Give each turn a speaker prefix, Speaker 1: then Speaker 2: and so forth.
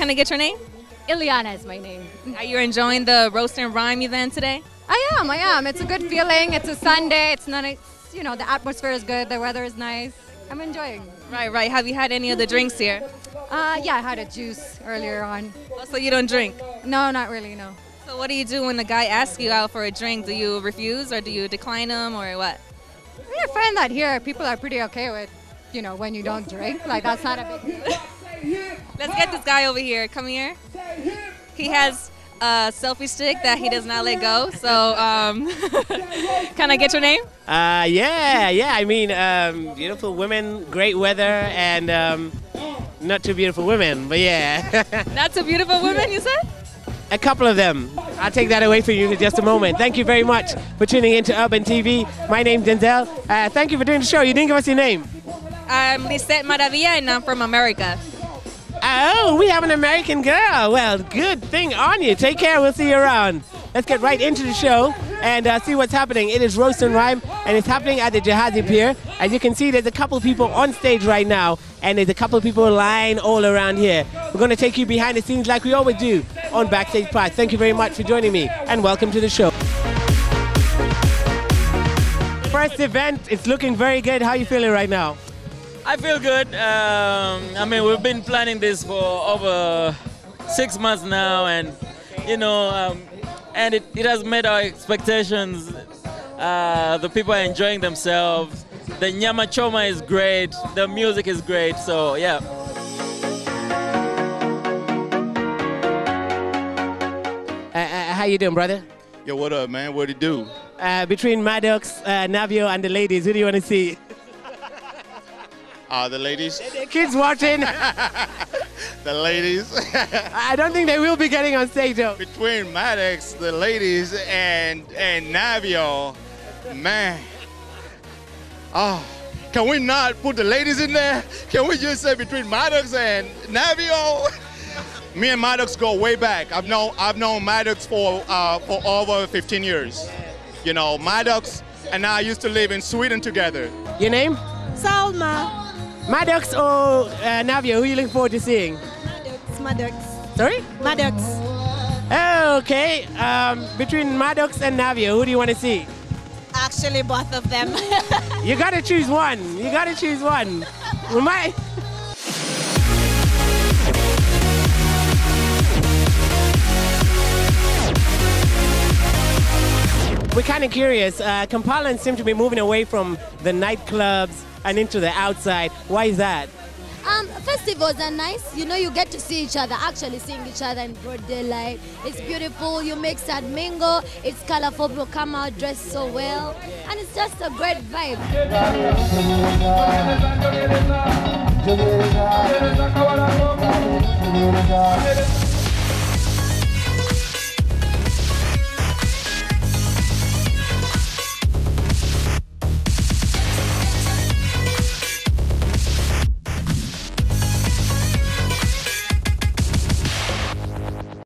Speaker 1: I get your name?
Speaker 2: Ileana is my name.
Speaker 1: Are you enjoying the Roast and Rhyme event today?
Speaker 2: I am. It's a good feeling. It's a Sunday. It's not, you know, the atmosphere is good. The weather is nice. I'm enjoying.
Speaker 1: Right. Have you had any of the drinks here?
Speaker 2: Yeah, I had a juice earlier on.
Speaker 1: Oh, so you don't drink?
Speaker 2: No, not really, no.
Speaker 1: So what do you do when the guy asks you out for a drink? Do you refuse or do you decline him or what?
Speaker 2: I find that here people are pretty okay with, you know, when you don't drink. Like, that's not a big deal.
Speaker 1: Let's get this guy over here. Come here. He has a selfie stick that he does not let go. So, can I get your name?
Speaker 3: Yeah. I mean, beautiful women, great weather, and not too beautiful women, but yeah.
Speaker 1: Not too beautiful women, you said?
Speaker 3: A couple of them. I'll take that away from you in just a moment. Thank you very much for tuning in to Urban TV. My name's Denzel. Thank you for doing the show. You didn't give us your name.
Speaker 1: I'm Lisette Maravilla, and I'm from America.
Speaker 3: Oh, we have an American girl. Well, good thing on you. Take care. We'll see you around. Let's get right into the show and see what's happening. It is Roast and Rhyme, and it's happening at the Jahazi Pier. As you can see, there's a couple people on stage right now, and there's a couple people lying all around here. We're going to take you behind the scenes like we always do on Backstage Pass. Thank you very much for joining me, and welcome to the show. First event, it's looking very good. How are you feeling right now?
Speaker 4: I feel good. I mean, we've been planning this for over 6 months now, and you know, and it has met our expectations. The people are enjoying themselves. The nyama choma is great. The music is great. So yeah.
Speaker 3: How you doing, brother?
Speaker 5: Yo, what up, man? What it do?
Speaker 3: Between Maddox, Navio, and the ladies, who do you want to see?
Speaker 5: The ladies.
Speaker 3: The kids watching.
Speaker 5: The ladies.
Speaker 3: I don't think they will be getting on stage though.
Speaker 5: Between Maddox, the ladies, and Navio, man. Oh, can we not put the ladies in there? Can we just say between Maddox and Navio? Me and Maddox go way back. I've known Maddox for over 15 years. You know, Maddox and I used to live in Sweden together.
Speaker 3: Your name?
Speaker 6: Salma.
Speaker 3: Maddox or Navio, who are you looking forward to seeing?
Speaker 6: Maddox.
Speaker 3: Sorry?
Speaker 6: Maddox.
Speaker 3: Oh, okay. Between Maddox and Navio, who do you want to see?
Speaker 6: Actually, both of them.
Speaker 3: You gotta choose one. You gotta choose one. We might. We're kind of curious. Kampalans seem to be moving away from the nightclubs and into the outside. Why is that?
Speaker 7: Festivals are nice. You know, you get to see each other, actually seeing each other in broad daylight. It's beautiful. You mix and mingle. It's colorful. People come out dressed so well. And it's just a great vibe.